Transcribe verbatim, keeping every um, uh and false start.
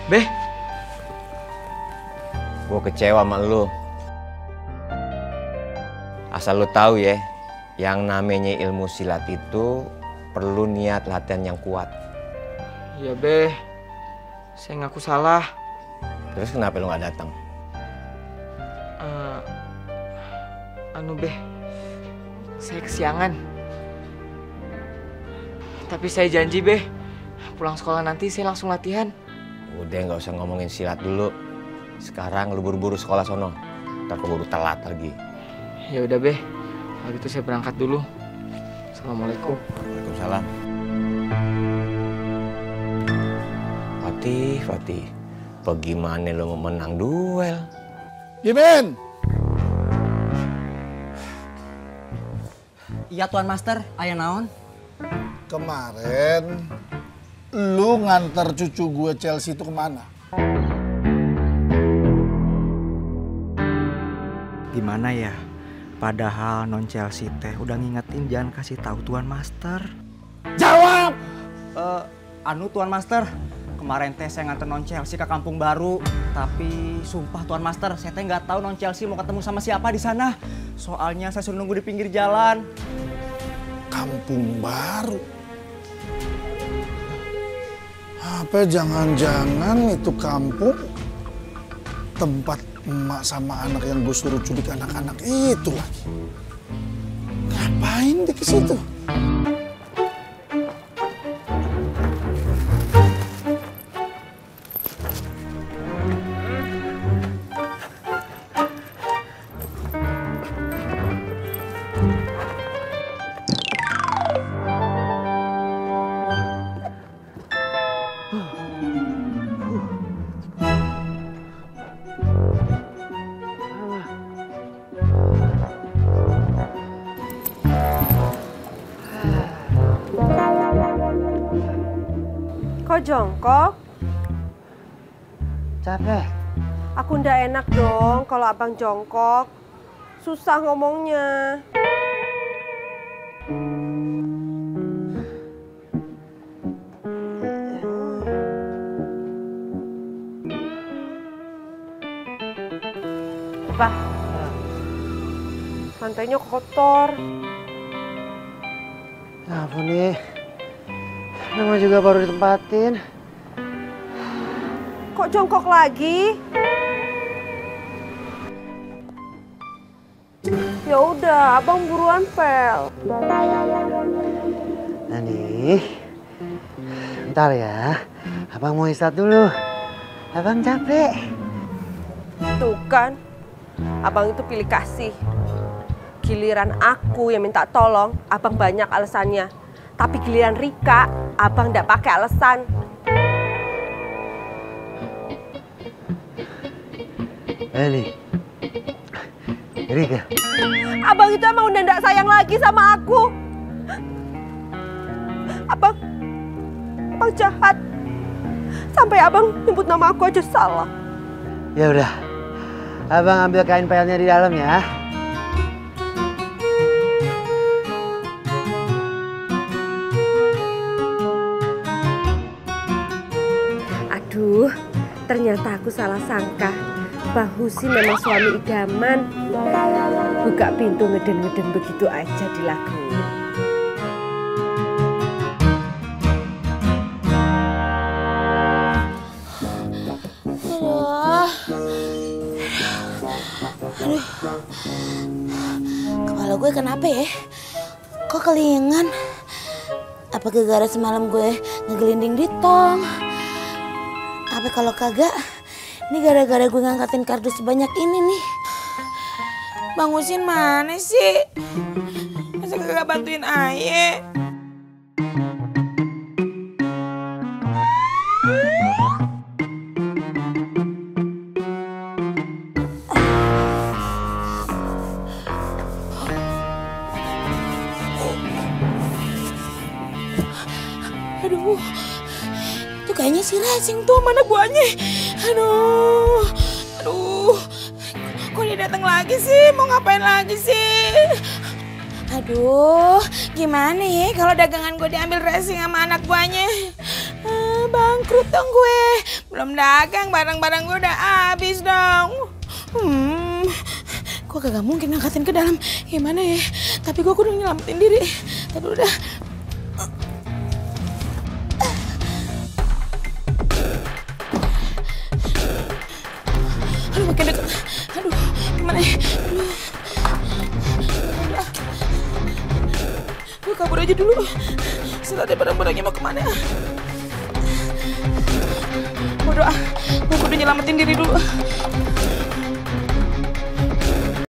Beh, gue kecewa sama lu. Asal lu tahu ya, yang namanya ilmu silat itu perlu niat latihan yang kuat. iya Beh, saya ngaku salah. Terus kenapa lu nggak datang? Uh, anu Beh, saya kesiangan. Tapi saya janji Beh, pulang sekolah nanti saya langsung latihan. Udah nggak usah ngomongin silat dulu. Sekarang lu buru-buru sekolah sono. Ntar keburu telat lagi. Ya udah Beh, kalau gitu saya berangkat dulu. Assalamualaikum. Waalaikumsalam. Fatih, Fatih, bagaimana lo mau menang duel? Jimin! Iya Tuan Master, aya naon? Kemarin lu nganter cucu gue Chelsea itu kemana? Gimana ya? Padahal non Chelsea teh udah ngingetin jangan kasih tahu Tuan Master. Jawab! Uh, anu Tuan Master, kemarin teh saya nganter non Chelsea ke Kampung Baru. Tapi sumpah Tuan Master, saya teh nggak tahu non Chelsea mau ketemu sama siapa di sana. Soalnya saya suruh nunggu di pinggir jalan. Kampung Baru? Apa jangan-jangan itu kampung tempat emak sama anak yang gue suruh culik anak-anak itu lagi? Ngapain dia ke situ? Kok jongkok? Capek. Aku ndak enak dong kalau abang jongkok. Susah ngomongnya. Apa? Lantainya kotor. Ya ampun nih. Nama juga baru ditempatin. Kok jongkok lagi? Ya udah, abang buruan pel. Nah nih, ntar ya, abang mau istirahat dulu. Abang capek. Tuh kan, abang itu pilih kasih. Giliran aku yang minta tolong, abang banyak alasannya. Tapi giliran Rika, abang ndak pakai alasan. Eh nih, Rika. Abang itu emang udah ndak sayang lagi sama aku. Abang, abang jahat. Sampai abang nyebut nama aku aja salah. Ya udah, abang ambil kain pelnya di dalam ya. Aduh, ternyata aku salah sangka. Bang Husin memang suami idaman. Buka pintu ngeden-ngeden begitu aja dilakuin. Aduh. Aduh. Kepala gue kenapa ya? Kok kelingan? Apa gara-gara semalam gue ngegelinding di tong? Apa kalau kagak, ini gara-gara gue ngangkatin kardus sebanyak ini nih. Bang Husin mana sih? Masa kagak bantuin Aye? Aduh. Itu kayaknya si Racing tuh mana guanya. Aduh, aduh, kok dia datang lagi sih? Mau ngapain lagi sih? Aduh, gimana ya kalau dagangan gue diambil Racing sama anak buahnya? bangkrut dong gue. Belum dagang, barang-barang gue udah habis dong. Hmm, gue kagak mungkin ngangkatin ke dalam. Gimana ya? Tapi gue kudu nyelamatin diri. Aduh udah. Aduh makin deket. Aduh, gimana ya? Aduh. Gue kabur aja dulu. Setelah ada barang-barangnya mau kemana? Bodoh ah, gue kudu nyelamatin diri dulu.